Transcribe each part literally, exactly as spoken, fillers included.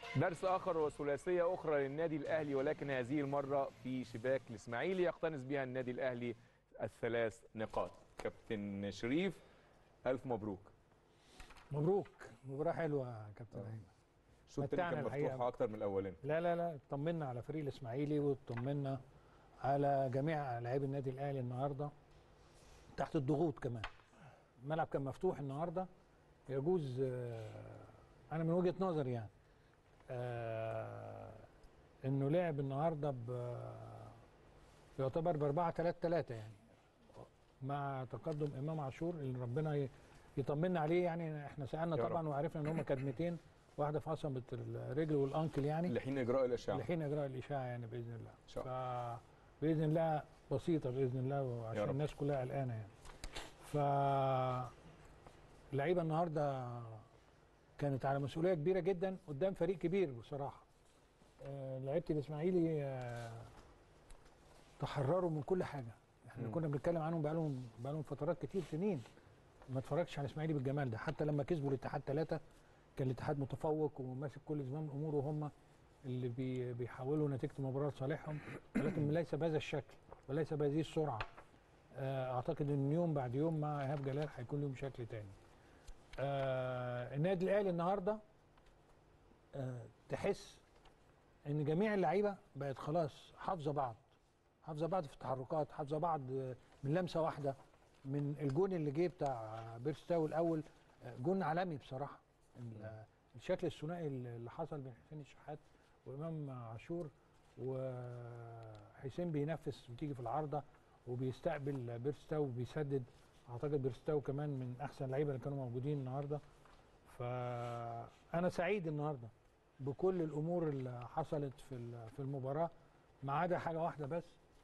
درس آخر وثلاثية أخرى للنادي الأهلي، ولكن هذه المرة في شباك الإسماعيلي يقتنص بها النادي الأهلي الثلاث نقاط. كابتن شريف ألف مبروك. مبروك، مباراة حلوة يا كابتن ايمن. الشوط الثاني كان مفتوح أكتر من الأولاني. لا لا لا اطمنا على فريق الإسماعيلي واطمنا على جميع لاعبي النادي الأهلي النهارده تحت الضغوط. كمان الملعب كان مفتوح النهارده، يجوز أنا من وجهة نظري يعني آه انه لعب النهارده ب يعتبر ب أربعة ثلاثة ثلاثة يعني، مع تقدم امام عاشور اللي ربنا يطمنا عليه. يعني احنا سالنا طبعا وعرفنا ان هم كدمتين، واحده في عصبه الرجل والانكل يعني لحين اجراء الاشعه لحين اجراء الاشعه يعني باذن الله. شاء. فباذن الله بسيطه باذن الله، وعشان الناس كلها قلقانه يعني. ف اللعيبه النهارده كانت على مسؤوليه كبيره جدا قدام فريق كبير بصراحه. آه لعيبه الاسماعيلي آه تحرروا من كل حاجه. احنا م. كنا بنتكلم عنهم بقالهم بقالهم فترات كتير سنين ما اتفرجتش على الاسماعيلي بالجمال ده. حتى لما كسبوا الاتحاد ثلاثة كان الاتحاد متفوق وماسك كل زمام الامور، وهم اللي بي بيحولوا نتيجه المباراه لصالحهم، ولكن ليس بهذا الشكل وليس بهذه السرعه. آه اعتقد ان يوم بعد يوم مع ايهاب جلال هيكون لهم شكل تاني. آه النادي الاهلي النهارده آه تحس ان جميع اللعيبه بقت خلاص حافظه بعض، حافظه بعض في التحركات، حافظه بعض من لمسه واحده. من الجون اللي جه بتاع بيرستاو الاول، جون عالمي بصراحه. الشكل الثنائي اللي حصل بين حسين الشحات وامام عاشور، وحسين بينفس وتيجي في العارضه وبيستقبل بيرستاو وبيسدد. اعتقد بيرستاو كمان من احسن اللعيبه اللي كانوا موجودين النهارده. فانا سعيد النهارده بكل الامور اللي حصلت في في المباراه، ما عدا حاجه واحده بس.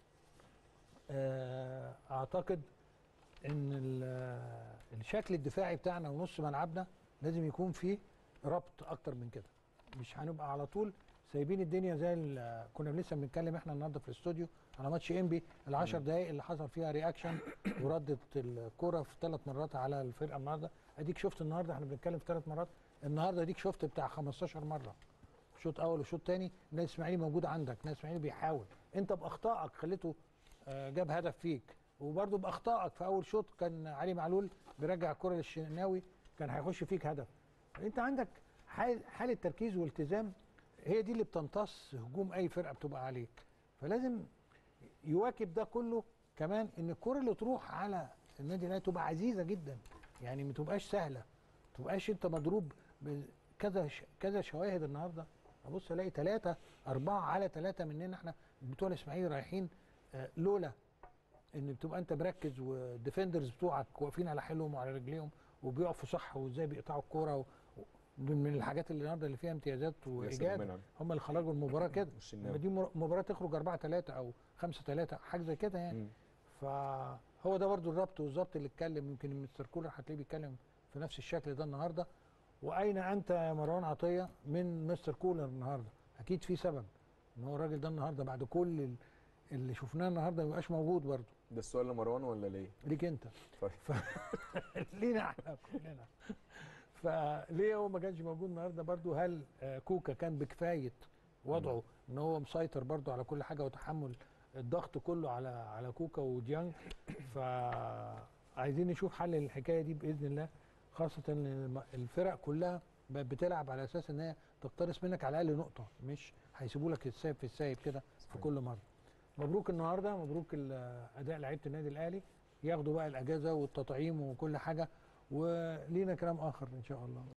اعتقد ان الشكل الدفاعي بتاعنا ونص ملعبنا لازم يكون فيه ربط اكتر من كده. مش هنبقى على طول سايبين الدنيا زي اللي كنا لسه بنتكلم احنا النهارده في الاستوديو على ماتش انبي، العشر دقائق اللي حصل فيها رياكشن وردت الكره في ثلاث مرات على الفرقه. النهارده اديك شفت النهارده احنا بنتكلم في ثلاث مرات، النهارده اديك شفت بتاع خمستاشر مره، شوط اول وشوط ثاني. النادي الاسماعيلي موجود عندك، النادي الاسماعيلي بيحاول، انت باخطائك خليته جاب هدف فيك، وبرده باخطائك في اول شوط كان علي معلول بيرجع الكره للشناوي كان هيخش فيك هدف. انت عندك حاله تركيز والتزام، هي دي اللي بتمتص هجوم اي فرقه بتبقى عليك. فلازم يواكب ده كله كمان ان الكره اللي تروح على النادي الاهلي تبقى عزيزه جدا، يعني ما تبقاش سهله، ما تبقاش انت مضروب بكذا كذا شواهد. النهارده ابص الاقي ثلاثه اربعه على ثلاثه مننا احنا بتوع الاسماعيلي رايحين، آه لولا ان بتبقى انت مركز والديفندرز بتوعك واقفين على حيلهم وعلى رجليهم وبيقفوا صح وازاي بيقطعوا الكوره، من الحاجات اللي النهارده اللي فيها امتيازات وايجاد هم اللي خرجوا المباراه كده. لما دي مباراه تخرج أربعة ثلاثة او خمسة ثلاثة حاجه زي كده يعني. م. فهو ده برده الربط والظبط اللي اتكلم، يمكن مستر كولر هتلاقيه بيتكلم في نفس الشكل ده النهارده. واين انت يا مروان عطيه من مستر كولر النهارده؟ اكيد في سبب ان هو الراجل ده النهارده بعد كل اللي شفناه النهارده ما يبقاش موجود برده. ده السؤال لمروان ولا ليه؟ ليك انت. طيب ف... لينا احنا كلنا. فليه هو ما كانش موجود النهارده برده؟ هل كوكا كان بكفايه وضعه ان هو مسيطر برده على كل حاجه وتحمل الضغط كله على على كوكا وديانج؟ فعايزين نشوف حل للحكايه دي باذن الله، خاصه ان الفرق كلها بقت بتلعب على اساس ان هي تقترص منك على الاقل نقطه، مش هيسيبوا لك السايب في السايب كده في كل مره. مبروك النهارده، مبروك اداء لعيبه النادي الاهلي، ياخدوا بقى الاجازه والتطعيم وكل حاجه، ولينا كلام اخر ان شاء الله.